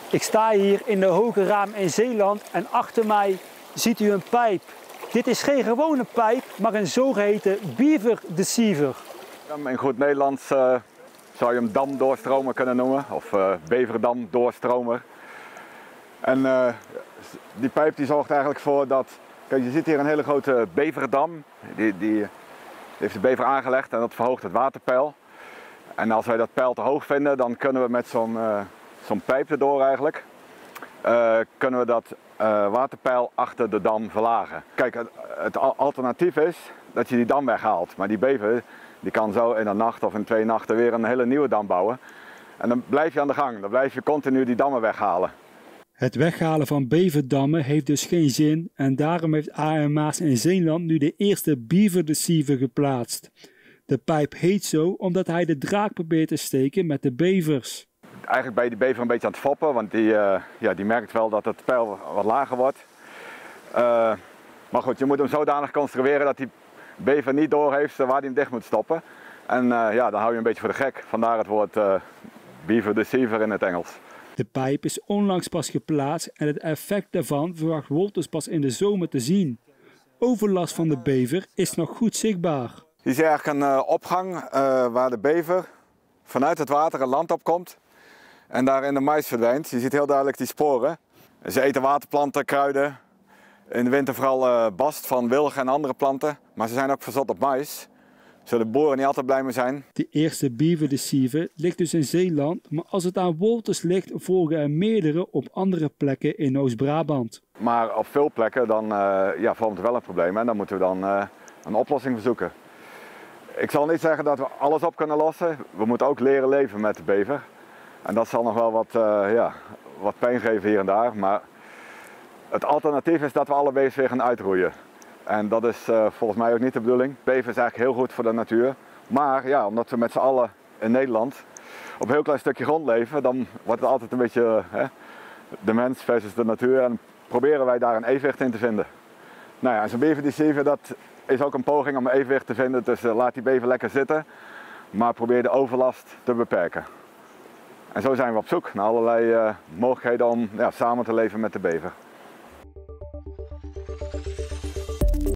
Ik sta hier in de Hoge Raam in Zeeland en achter mij ziet u een pijp. Dit is geen gewone pijp, maar een zogeheten beaver deceiver. In goed Nederlands zou je hem damdoorstromer kunnen noemen, of beverdamdoorstromer. En die pijp die zorgt eigenlijk voor dat, kijk, je ziet hier een hele grote beverdam. Die heeft de bever aangelegd en dat verhoogt het waterpeil. En als wij dat peil te hoog vinden, dan kunnen we met zo'n pijp erdoor eigenlijk, kunnen we dat waterpeil achter de dam verlagen. Kijk, het alternatief is dat je die dam weghaalt, maar die bever die kan zo in een nacht of in 2 nachten weer een hele nieuwe dam bouwen. En dan blijf je aan de gang, dan blijf je continu die dammen weghalen. Het weghalen van beverdammen heeft dus geen zin en daarom heeft A.M. Maas in Zeeland nu de eerste beaver deceiver geplaatst. De pijp heet zo omdat hij de draak probeert te steken met de bevers. Eigenlijk ben je die bever een beetje aan het foppen, want die merkt wel dat het peil wat lager wordt. Maar goed, je moet hem zodanig construeren dat die bever niet doorheeft waar hij hem dicht moet stoppen. En dan hou je een beetje voor de gek, vandaar het woord beaver deceiver in het Engels. De pijp is onlangs pas geplaatst en het effect daarvan verwacht Wolters pas in de zomer te zien. Overlast van de bever is nog goed zichtbaar. Hier zie je eigenlijk een opgang waar de bever vanuit het water een land op komt en daar in de mais verdwijnt. Je ziet heel duidelijk die sporen. Ze eten waterplanten, kruiden, in de winter vooral bast van wilgen en andere planten, maar ze zijn ook verzot op mais. Zullen de boeren niet altijd blij mee zijn. De eerste beaver deceiver ligt dus in Zeeland, maar als het aan Wolters ligt volgen er meerdere op andere plekken in Oost-Brabant. Maar op veel plekken dan vormt het wel een probleem en dan moeten we dan een oplossing verzoeken. Ik zal niet zeggen dat we alles op kunnen lossen. We moeten ook leren leven met de bever. En dat zal nog wel wat pijn geven hier en daar. Maar het alternatief is dat we alle bevers weer gaan uitroeien. En dat is volgens mij ook niet de bedoeling. Bever is eigenlijk heel goed voor de natuur. Maar ja, omdat we met z'n allen in Nederland op een heel klein stukje grond leven, dan wordt het altijd een beetje de mens versus de natuur. En proberen wij daar een evenwicht in te vinden. Nou ja, zo'n beaver deceiver, dat is ook een poging om een evenwicht te vinden. Dus laat die bever lekker zitten, maar probeer de overlast te beperken. En zo zijn we op zoek naar allerlei mogelijkheden om samen te leven met de bever.